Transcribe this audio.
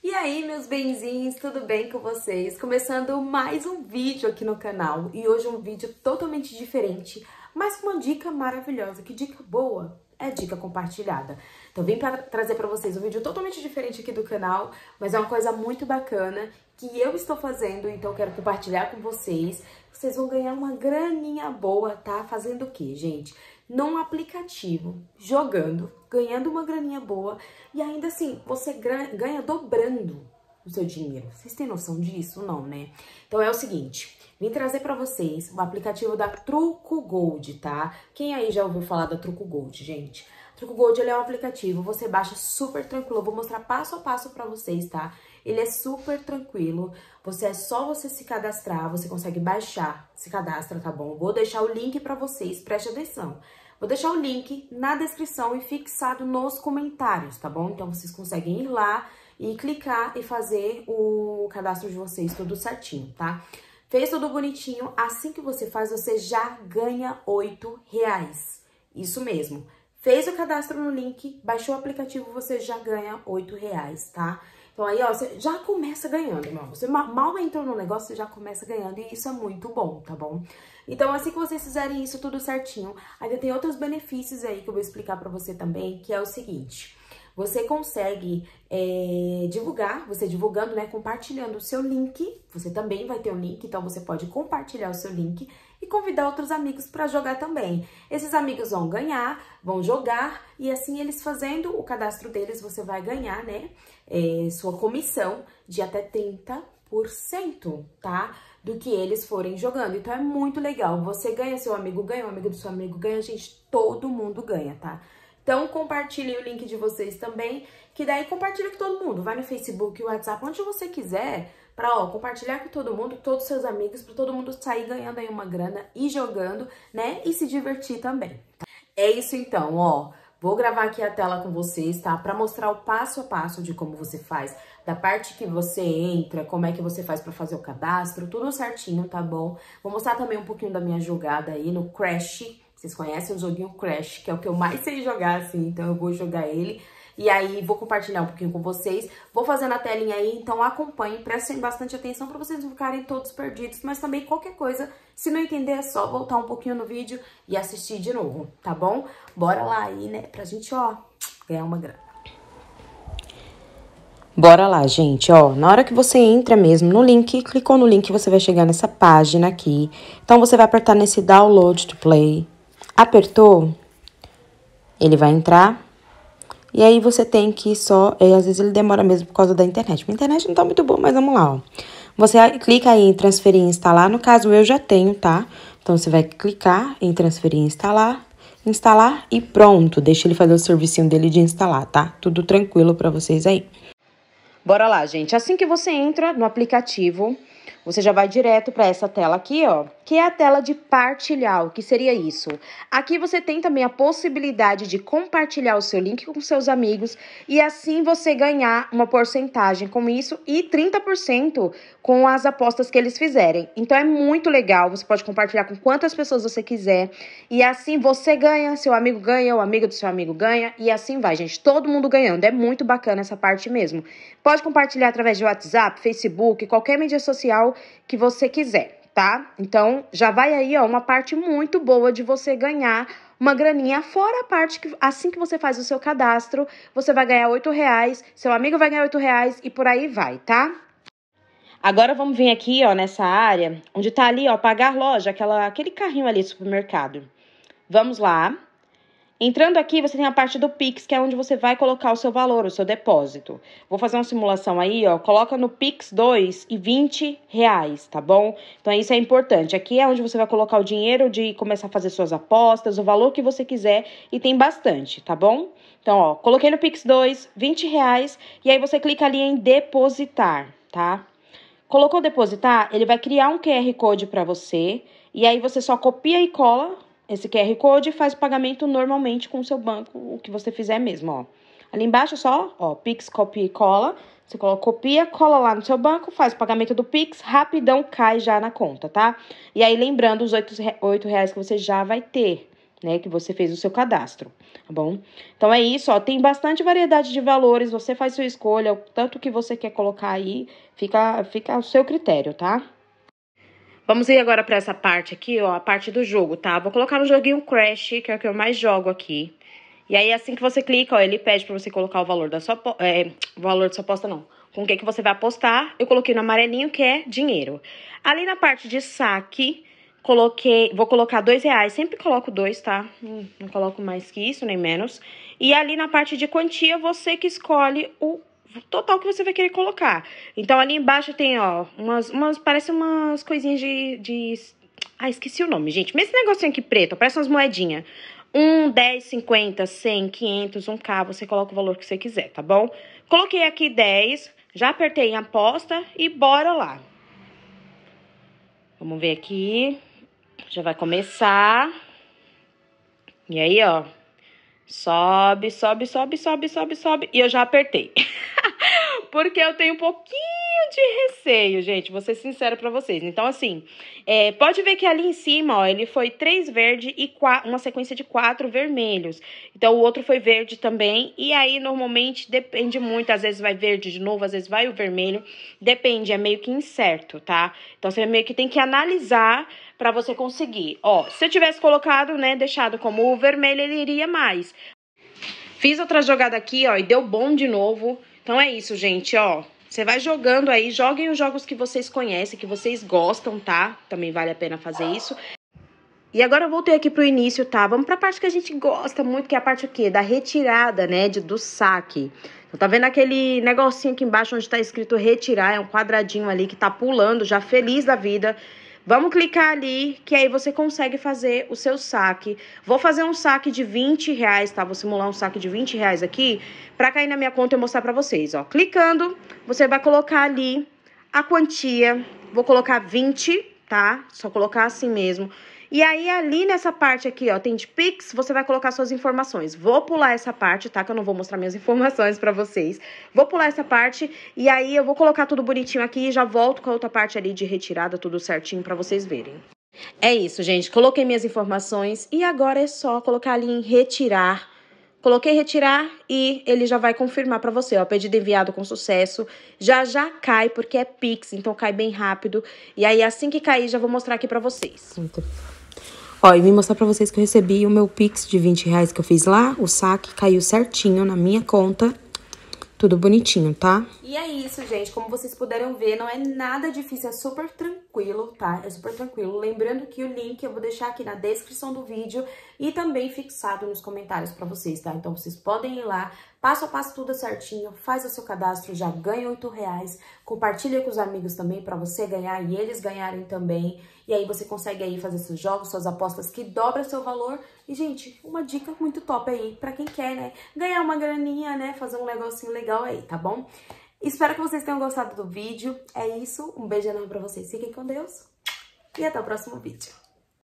E aí, meus benzinhos, tudo bem com vocês? Começando mais um vídeo aqui no canal. E hoje um vídeo totalmente diferente, mas com uma dica maravilhosa. Que dica boa! É dica compartilhada. Então vim para trazer para vocês um vídeo totalmente diferente aqui do canal, mas é uma coisa muito bacana que eu estou fazendo, então eu quero compartilhar com vocês. Vocês vão ganhar uma graninha boa, tá? Fazendo o quê, gente? Num aplicativo, jogando, ganhando uma graninha boa e ainda assim, você ganha dobrando o seu dinheiro. Vocês têm noção disso? Não, né? Então é o seguinte, vim trazer pra vocês o aplicativo da Truco Gold, tá? Quem aí já ouviu falar da Truco Gold, gente? Truco Gold, ele é um aplicativo, você baixa super tranquilo, eu vou mostrar passo a passo pra vocês, tá? Ele é super tranquilo, é só você se cadastrar, você consegue baixar, se cadastra, tá bom? Vou deixar o link pra vocês, preste atenção. Vou deixar o link na descrição e fixado nos comentários, tá bom? Então, vocês conseguem ir lá e clicar e fazer o cadastro de vocês tudo certinho, tá? Fez tudo bonitinho, assim que você faz, você já ganha R$8. Isso mesmo. Fez o cadastro no link, baixou o aplicativo, você já ganha R$8, tá? Então aí, ó, você já começa ganhando, irmão. Você mal entrou no negócio, você já começa ganhando e isso é muito bom, tá bom? Então, assim que vocês fizerem isso tudo certinho, ainda tem outros benefícios aí que eu vou explicar pra você também, que é o seguinte. Você consegue divulgar, você divulgando, né, compartilhando o seu link, você também vai ter um link, então você pode compartilhar o seu link e convidar outros amigos para jogar também. Esses amigos vão ganhar, vão jogar e assim eles fazendo o cadastro deles, você vai ganhar, né, sua comissão de até 30%, tá? Do que eles forem jogando. Então é muito legal. Você ganha, seu amigo ganha, o amigo do seu amigo ganha, gente, todo mundo ganha, tá? Então, compartilhem o link de vocês também, que daí compartilha com todo mundo. Vai no Facebook, WhatsApp, onde você quiser, pra, ó, compartilhar com todo mundo, com todos os seus amigos, pra todo mundo sair ganhando aí uma grana e jogando, né? E se divertir também. Tá? É isso então, ó. Vou gravar aqui a tela com vocês, tá? Pra mostrar o passo a passo de como você faz, da parte que você entra, como é que você faz pra fazer o cadastro, tudo certinho, tá bom? Vou mostrar também um pouquinho da minha jogada aí no Crash. Vocês conhecem o joguinho Crash, que é o que eu mais sei jogar, assim, então eu vou jogar ele. E aí, vou compartilhar um pouquinho com vocês. Vou fazendo a telinha aí, então acompanhem, prestem bastante atenção pra vocês não ficarem todos perdidos. Mas também qualquer coisa, se não entender, é só voltar um pouquinho no vídeo e assistir de novo, tá bom? Bora lá aí, né, pra gente, ó, ganhar uma grana. Bora lá, gente, ó, na hora que você entra mesmo no link, clicou no link, você vai chegar nessa página aqui. Então, você vai apertar nesse Download to Play. Apertou, ele vai entrar, e aí você tem que só, às vezes ele demora mesmo por causa da internet. Minha internet não tá muito boa, mas vamos lá, ó. Você clica aí em transferir e instalar, no caso eu já tenho, tá? Então você vai clicar em transferir e instalar e pronto. Deixa ele fazer o servicinho dele de instalar, tá? Tudo tranquilo pra vocês aí. Bora lá, gente. Assim que você entra no aplicativo, você já vai direto para essa tela aqui, ó, que é a tela de partilhar. O que seria isso? Aqui você tem também a possibilidade de compartilhar o seu link com seus amigos e assim você ganhar uma porcentagem com isso e 30% com as apostas que eles fizerem. Então é muito legal, você pode compartilhar com quantas pessoas você quiser e assim você ganha, seu amigo ganha, o amigo do seu amigo ganha e assim vai, gente, todo mundo ganhando. É muito bacana essa parte mesmo. Pode compartilhar através de WhatsApp, Facebook, qualquer mídia social que você quiser, tá? Então, já vai aí, ó, uma parte muito boa de você ganhar uma graninha, fora a parte que, assim que você faz o seu cadastro, você vai ganhar R$8, seu amigo vai ganhar R$8 e por aí vai, tá? Agora, vamos vir aqui, ó, nessa área, onde tá ali, ó, pagar loja, aquele carrinho ali do supermercado. Vamos lá. Entrando aqui, você tem a parte do Pix, que é onde você vai colocar o seu valor, o seu depósito. Vou fazer uma simulação aí, ó. Coloca no Pix 2 e R$20, tá bom? Então, isso é importante. Aqui é onde você vai colocar o dinheiro de começar a fazer suas apostas, o valor que você quiser, e tem bastante, tá bom? Então, ó, coloquei no Pix 2, R$20, e aí você clica ali em depositar, tá? Colocou depositar, ele vai criar um QR Code para você, e aí você só copia e cola esse QR Code e faz o pagamento normalmente com o seu banco, o que você fizer mesmo, ó. Ali embaixo só, ó, Pix, copia e cola. Você copia, cola lá no seu banco, faz o pagamento do Pix, rapidão cai já na conta, tá? E aí lembrando os R$8 que você já vai ter, né, que você fez o seu cadastro, tá bom? Então, é isso, ó, tem bastante variedade de valores, você faz sua escolha, o tanto que você quer colocar aí, fica ao seu critério, tá? Vamos ir agora pra essa parte aqui, ó, a parte do jogo, tá? Vou colocar no joguinho Crash, que é o que eu mais jogo aqui. E aí, assim que você clica, ó, ele pede pra você colocar o valor da sua... o valor da sua aposta, não. Com o que você vai apostar. Eu coloquei no amarelinho, que é dinheiro. Ali na parte de saque, vou colocar R$2. Sempre coloco 2, tá? Não coloco mais que isso, nem menos. E ali na parte de quantia, você que escolhe o total que você vai querer colocar. Então, ali embaixo tem, ó, parece umas coisinhas de... Ah, esqueci o nome, gente. Mas esse negocinho aqui preto, parece umas moedinhas. 1, 10, 50, 100, 500, 1K, você coloca o valor que você quiser, tá bom? Coloquei aqui 10, já apertei em aposta e bora lá. Vamos ver aqui. Já vai começar. E aí, ó. Sobe, sobe, sobe, sobe, sobe, sobe. E eu já apertei. Porque eu tenho um pouquinho de receio, gente. Vou ser sincera pra vocês. Então, assim, pode ver que ali em cima, ó, ele foi 3 verdes e uma sequência de 4 vermelhos. Então, o outro foi verde também. E aí, normalmente, depende muito. Às vezes vai verde de novo, às vezes vai o vermelho. Depende, é meio que incerto, tá? Então, você meio que tem que analisar pra você conseguir. Ó, se eu tivesse colocado, né, deixado como o vermelho, ele iria mais. Fiz outra jogada aqui, ó, e deu bom de novo. Então, é isso, gente, ó. Você vai jogando aí, joguem os jogos que vocês conhecem, que vocês gostam, tá? Também vale a pena fazer isso. E agora eu voltei aqui pro início, tá? Vamos pra parte que a gente gosta muito, que é a parte o quê? Da retirada, né, do saque. Então, tá vendo aquele negocinho aqui embaixo onde tá escrito retirar? É um quadradinho ali que tá pulando, já feliz da vida. Vamos clicar ali, que aí você consegue fazer o seu saque. Vou fazer um saque de R$20, tá? Vou simular um saque de R$20 aqui, pra cair na minha conta e eu mostrar pra vocês, ó. Clicando, você vai colocar ali a quantia. Vou colocar 20, tá? Só colocar assim mesmo. E aí, ali nessa parte aqui, ó, tem de Pix, você vai colocar suas informações. Vou pular essa parte, tá? Que eu não vou mostrar minhas informações pra vocês. Vou pular essa parte e aí eu vou colocar tudo bonitinho aqui e já volto com a outra parte ali de retirada, tudo certinho pra vocês verem. É isso, gente. Coloquei minhas informações e agora é só colocar ali em retirar. Coloquei retirar e ele já vai confirmar pra você, ó, pedido enviado com sucesso. Já cai, porque é Pix, então cai bem rápido. E aí, assim que cair, já vou mostrar aqui pra vocês. Ó, e vim mostrar pra vocês que eu recebi o meu Pix de R$20 que eu fiz lá. O saque caiu certinho na minha conta. Tudo bonitinho, tá? E é isso, gente. Como vocês puderam ver, não é nada difícil, é super tranquilo, tá? É super tranquilo. Lembrando que o link eu vou deixar aqui na descrição do vídeo e também fixado nos comentários pra vocês, tá? Então, vocês podem ir lá, passo a passo tudo certinho, faz o seu cadastro, já ganha R$8, compartilha com os amigos também pra você ganhar e eles ganharem também. E aí você consegue aí fazer seus jogos, suas apostas que dobra seu valor. E, gente, uma dica muito top aí pra quem quer, né? Ganhar uma graninha, né? Fazer um negocinho legal aí, tá bom? Espero que vocês tenham gostado do vídeo. É isso, um beijo enorme pra vocês. Fiquem com Deus e até o próximo vídeo.